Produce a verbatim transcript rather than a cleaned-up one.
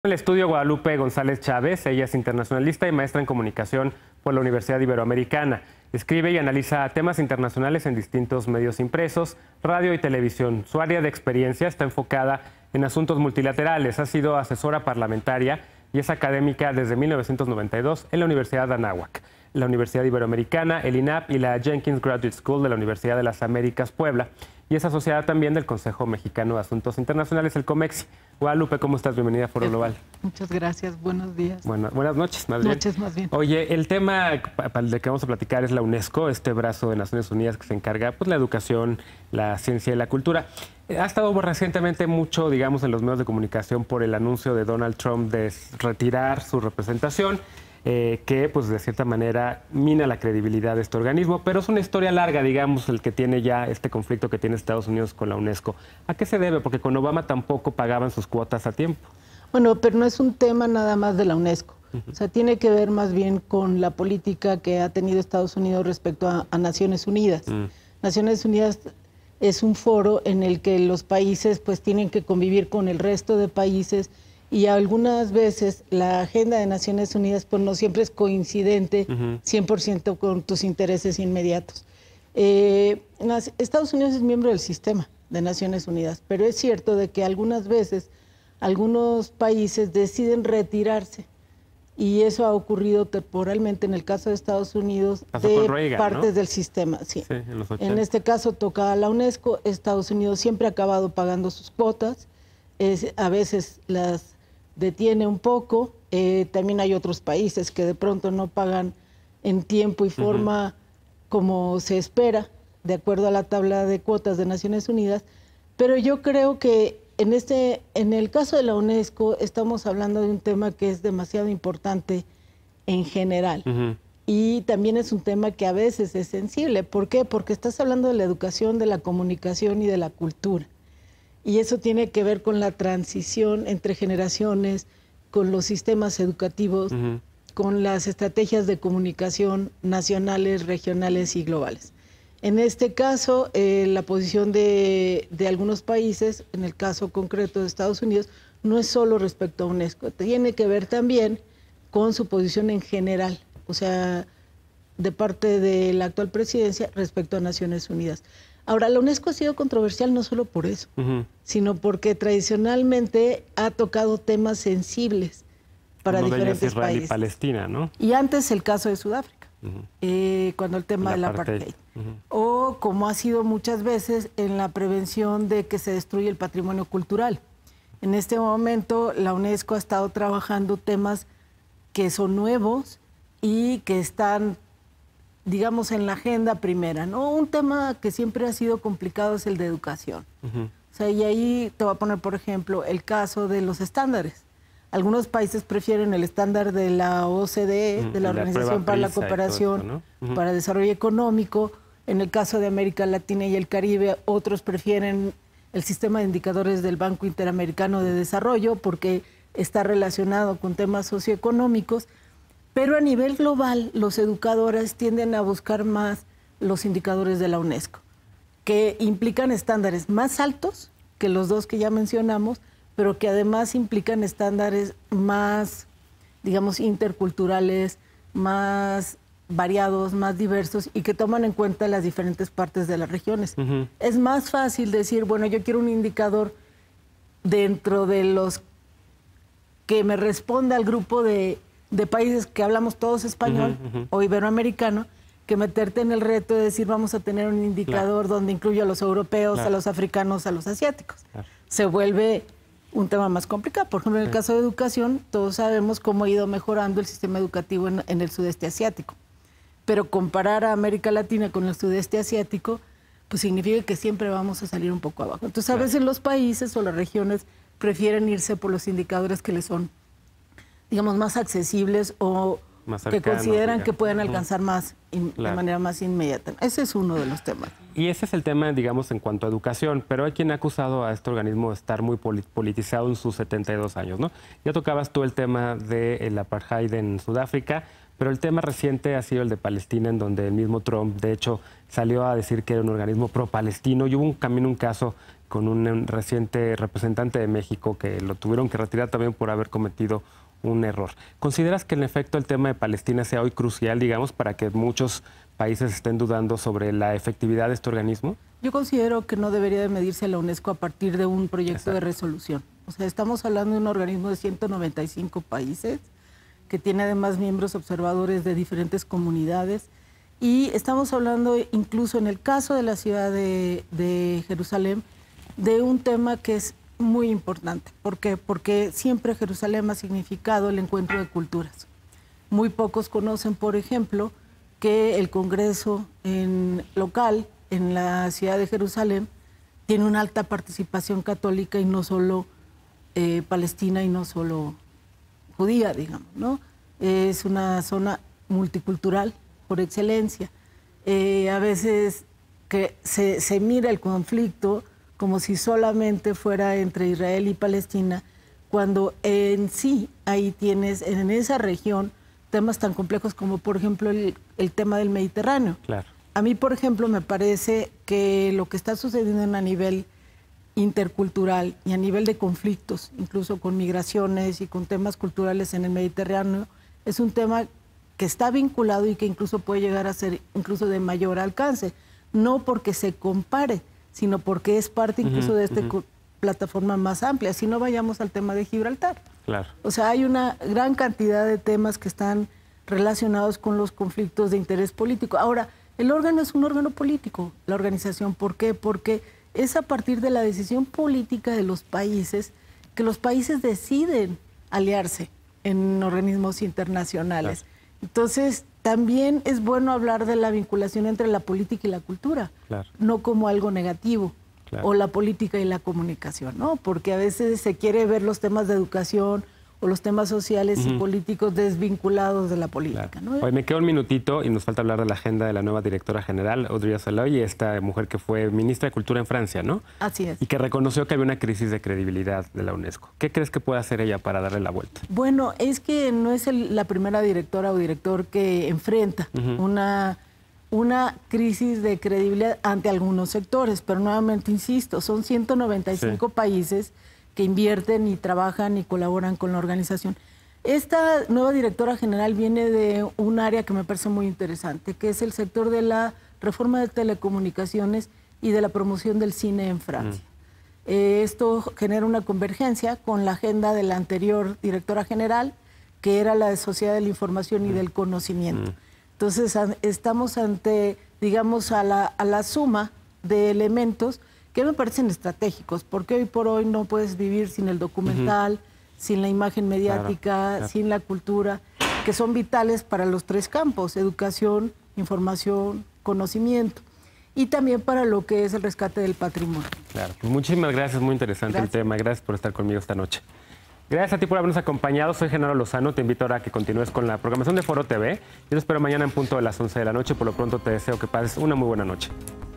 En el estudio Guadalupe González Chávez, ella es internacionalista y maestra en comunicación por la Universidad Iberoamericana. Escribe y analiza temas internacionales en distintos medios impresos, radio y televisión. Su área de experiencia está enfocada en asuntos multilaterales. Ha sido asesora parlamentaria y es académica desde mil novecientos noventa y dos en la Universidad de Anáhuac, la Universidad Iberoamericana, el I N A P y la Jenkins Graduate School de la Universidad de las Américas, Puebla. Y es asociada también del Consejo Mexicano de Asuntos Internacionales, el COMEXI. Guadalupe, ¿cómo estás? Bienvenida a Foro Global. Muchas gracias, buenos días. Bueno, buenas noches, más bien. Noches, más bien. Oye, el tema del que vamos a platicar es la UNESCO, este brazo de Naciones Unidas que se encarga, pues, la educación, la ciencia y la cultura. Ha estado recientemente mucho, digamos, en los medios de comunicación por el anuncio de Donald Trump de retirar su representación, eh, que, pues, de cierta manera mina la credibilidad de este organismo, pero es una historia larga, digamos, el que tiene ya este conflicto que tiene Estados Unidos con la UNESCO. ¿A qué se debe? Porque con Obama tampoco pagaban sus cuotas a tiempo. Bueno, pero no es un tema nada más de la UNESCO. Uh-huh. O sea, tiene que ver más bien con la política que ha tenido Estados Unidos respecto a, a Naciones Unidas. Uh-huh. Naciones Unidas es un foro en el que los países pues tienen que convivir con el resto de países y algunas veces la agenda de Naciones Unidas pues no siempre es coincidente uh-huh. cien por ciento con tus intereses inmediatos. Eh, Estados Unidos es miembro del sistema de Naciones Unidas, pero es cierto de que algunas veces algunos países deciden retirarse y eso ha ocurrido temporalmente en el caso de Estados Unidos de Reagan, partes ¿no? del sistema. Sí. Sí, en, los en este caso toca a la UNESCO. Estados Unidos siempre ha acabado pagando sus cuotas, es, a veces las detiene un poco. Eh, también hay otros países que de pronto no pagan en tiempo y forma uh-huh. como se espera, de acuerdo a la tabla de cuotas de Naciones Unidas, pero yo creo que En, este, en el caso de la UNESCO estamos hablando de un tema que es demasiado importante en general uh-huh. y también es un tema que a veces es sensible. ¿Por qué? Porque estás hablando de la educación, de la comunicación y de la cultura. Y eso tiene que ver con la transición entre generaciones, con los sistemas educativos, uh-huh. con las estrategias de comunicación nacionales, regionales y globales. En este caso, eh, la posición de, de algunos países, en el caso concreto de Estados Unidos, no es solo respecto a UNESCO, tiene que ver también con su posición en general, o sea, de parte de la actual presidencia respecto a Naciones Unidas. Ahora, la UNESCO ha sido controversial no solo por eso, uh-huh. sino porque tradicionalmente ha tocado temas sensibles para Uno diferentes de ellos, Israel países. Y Palestina, ¿no? Y antes el caso de Sudáfrica. Uh-huh. eh, cuando el tema del apartheid, uh-huh. o como ha sido muchas veces en la prevención de que se destruye el patrimonio cultural. En este momento la UNESCO ha estado trabajando temas que son nuevos y que están, digamos, en la agenda primera, ¿no? Un tema que siempre ha sido complicado es el de educación. Uh-huh. O sea, y ahí te voy a poner, por ejemplo, el caso de los estándares. Algunos países prefieren el estándar de la O C D E, de la, la Organización para la Cooperación, esto, ¿no? uh-huh. para el Desarrollo Económico. En el caso de América Latina y el Caribe, otros prefieren el sistema de indicadores del Banco Interamericano de Desarrollo porque está relacionado con temas socioeconómicos. Pero a nivel global, los educadores tienden a buscar más los indicadores de la UNESCO, que implican estándares más altos que los dos que ya mencionamos, pero que además implican estándares más, digamos, interculturales, más variados, más diversos y que toman en cuenta las diferentes partes de las regiones. Uh-huh. Es más fácil decir, bueno, yo quiero un indicador dentro de los que me responda al grupo de, de países que hablamos todos español uh-huh, uh-huh. o iberoamericano, que meterte en el reto de decir vamos a tener un indicador claro. donde incluya a los europeos, claro. a los africanos, a los asiáticos. Claro. Se vuelve un tema más complicado. Por ejemplo, en el caso de educación, todos sabemos cómo ha ido mejorando el sistema educativo en, en el sudeste asiático. Pero comparar a América Latina con el sudeste asiático, pues significa que siempre vamos a salir un poco abajo. Entonces, a veces los países o las regiones prefieren irse por los indicadores que les son, digamos, más accesibles o más cercanos, que consideran digamos. que pueden alcanzar más in, claro. de manera más inmediata. Ese es uno de los temas. Y ese es el tema, digamos, en cuanto a educación, pero hay quien ha acusado a este organismo de estar muy politizado en sus setenta y dos años, ¿no? Ya tocabas tú el tema del apartheid en Sudáfrica, pero el tema reciente ha sido el de Palestina, en donde el mismo Trump, de hecho, salió a decir que era un organismo pro-palestino y hubo un, también un caso con un reciente representante de México que lo tuvieron que retirar también por haber cometido un error. ¿Consideras que en efecto el tema de Palestina sea hoy crucial, digamos, para que muchos países estén dudando sobre la efectividad de este organismo? Yo considero que no debería de medirse la UNESCO a partir de un proyecto Exacto. de resolución. O sea, estamos hablando de un organismo de ciento noventa y cinco países, que tiene además miembros observadores de diferentes comunidades, y estamos hablando incluso en el caso de la ciudad de, de Jerusalén, de un tema que es muy importante. ¿Por qué? Porque siempre Jerusalén ha significado el encuentro de culturas. Muy pocos conocen, por ejemplo, que el Congreso en, local en la ciudad de Jerusalén tiene una alta participación católica y no solo eh, palestina y no solo judía, digamos, ¿no? Es una zona multicultural por excelencia. Eh, a veces que se, se mira el conflicto como si solamente fuera entre Israel y Palestina, cuando en sí ahí tienes en esa región temas tan complejos como, por ejemplo, el, el tema del Mediterráneo. Claro. A mí, por ejemplo, me parece que lo que está sucediendo a nivel intercultural y a nivel de conflictos, incluso con migraciones y con temas culturales en el Mediterráneo, es un tema que está vinculado y que incluso puede llegar a ser incluso de mayor alcance, no porque se compare, sino porque es parte incluso uh-huh, de esta uh-huh. plataforma más amplia. Si no, vayamos al tema de Gibraltar. Claro. O sea, hay una gran cantidad de temas que están relacionados con los conflictos de interés político. Ahora, el órgano es un órgano político, la organización. ¿Por qué? Porque es a partir de la decisión política de los países que los países deciden aliarse en organismos internacionales. Claro. Entonces, también es bueno hablar de la vinculación entre la política y la cultura, claro. no como algo negativo, claro. o la política y la comunicación, ¿no? Porque a veces se quiere ver los temas de educación o los temas sociales uh-huh. y políticos desvinculados de la política, claro. ¿no? Hoy me queda un minutito y nos falta hablar de la agenda de la nueva directora general, Audrey Azoulay, esta mujer que fue ministra de Cultura en Francia, ¿no? Así es. Y que reconoció que había una crisis de credibilidad de la UNESCO. ¿Qué crees que puede hacer ella para darle la vuelta? Bueno, es que no es el, la primera directora o director que enfrenta uh-huh. una, una crisis de credibilidad ante algunos sectores, pero nuevamente insisto, son ciento noventa y cinco sí. países que invierten y trabajan y colaboran con la organización. Esta nueva directora general viene de un área que me parece muy interesante, que es el sector de la reforma de telecomunicaciones y de la promoción del cine en Francia. Mm. Eh, esto genera una convergencia con la agenda de la anterior directora general, que era la de Sociedad de la Información y mm. del Conocimiento. Mm. Entonces, a, estamos ante, digamos, a la, a la suma de elementos que me parecen estratégicos, porque hoy por hoy no puedes vivir sin el documental, uh-huh. sin la imagen mediática, claro, claro. sin la cultura, que son vitales para los tres campos: educación, información, conocimiento, y también para lo que es el rescate del patrimonio. Claro, pues muchísimas gracias, muy interesante gracias. el tema, gracias por estar conmigo esta noche. Gracias a ti por habernos acompañado, soy Genaro Lozano, te invito ahora a que continúes con la programación de Foro T V, yo te espero mañana en punto de las once de la noche, por lo pronto te deseo que pases una muy buena noche.